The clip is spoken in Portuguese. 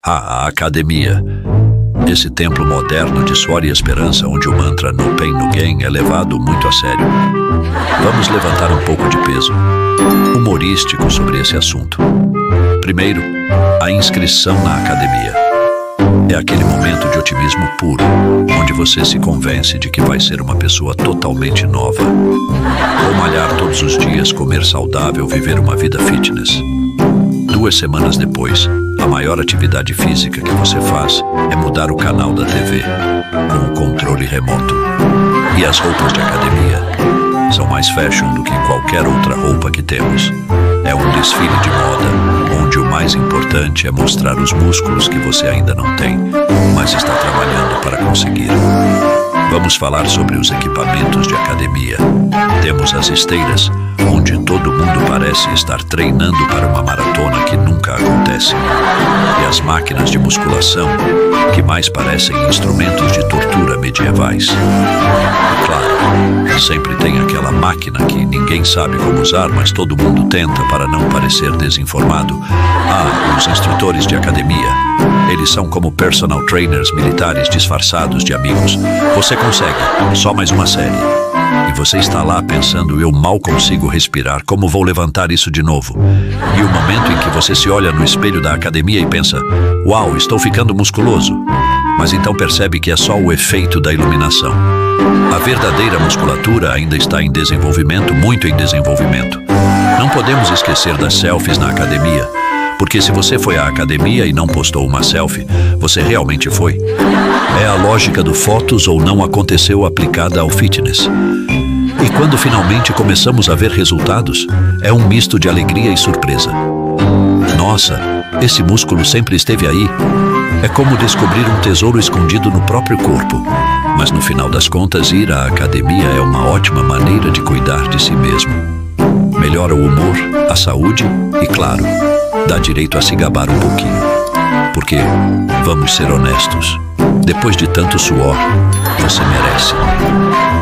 A academia. Esse templo moderno de suor e esperança, onde o mantra No Pain No Gain é levado muito a sério. Vamos levantar um pouco de peso humorístico sobre esse assunto. Primeiro, a inscrição na academia. É aquele momento de otimismo puro, onde você se convence de que vai ser uma pessoa totalmente nova. Vou malhar todos os dias, comer saudável, viver uma vida fitness. 2 semanas depois, a maior atividade física que você faz é mudar o canal da TV com o controle remoto. E as roupas de academia são mais fashion do que qualquer outra roupa que temos. É um desfile de moda, onde o mais importante é mostrar os músculos que você ainda não tem, mas está trabalhando para conseguir. Vamos falar sobre os equipamentos de academia. Temos as esteiras, onde todo mundo parece estar treinando para uma maratona que nunca acontece. E as máquinas de musculação, que mais parecem instrumentos de tortura medievais. E claro, sempre tem aquela máquina que ninguém sabe como usar, mas todo mundo tenta para não parecer desinformado. Os instrutores de academia. Eles são como personal trainers militares disfarçados de amigos. Você consegue, só mais uma série. E você está lá pensando, eu mal consigo respirar, como vou levantar isso de novo? E o momento em que você se olha no espelho da academia e pensa, uau, estou ficando musculoso. Mas então percebe que é só o efeito da iluminação. A verdadeira musculatura ainda está em desenvolvimento, muito em desenvolvimento. Não podemos esquecer das selfies na academia. Porque se você foi à academia e não postou uma selfie, você realmente foi. É a lógica do fotos ou não aconteceu aplicada ao fitness. E quando finalmente começamos a ver resultados, é um misto de alegria e surpresa. Nossa, esse músculo sempre esteve aí. É como descobrir um tesouro escondido no próprio corpo. Mas no final das contas, ir à academia é uma ótima maneira de cuidar de si mesmo. Melhora o humor, a saúde e, claro, dá direito a se gabar um pouquinho. Porque, vamos ser honestos, depois de tanto suor, você merece.